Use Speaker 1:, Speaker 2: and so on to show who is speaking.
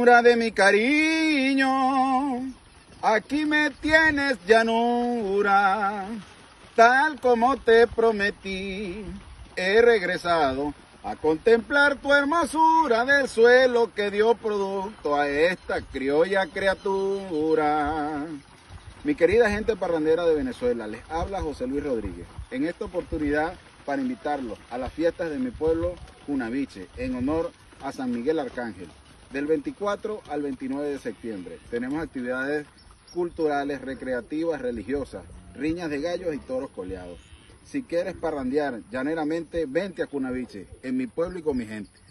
Speaker 1: llanura de mi cariño, aquí me tienes llanura, tal como te prometí, he regresado a contemplar tu hermosura del suelo que dio producto a esta criolla criatura. Mi querida gente parrandera de Venezuela, les habla José Luis Rodríguez. En esta oportunidad para invitarlos a las fiestas de mi pueblo Cunaviche, en honor a San Miguel Arcángel, del 24 al 29 de septiembre. Tenemos actividades culturales, recreativas, religiosas, riñas de gallos y toros coleados. Si quieres parrandear llaneramente, vente a Cunaviche, en mi pueblo y con mi gente.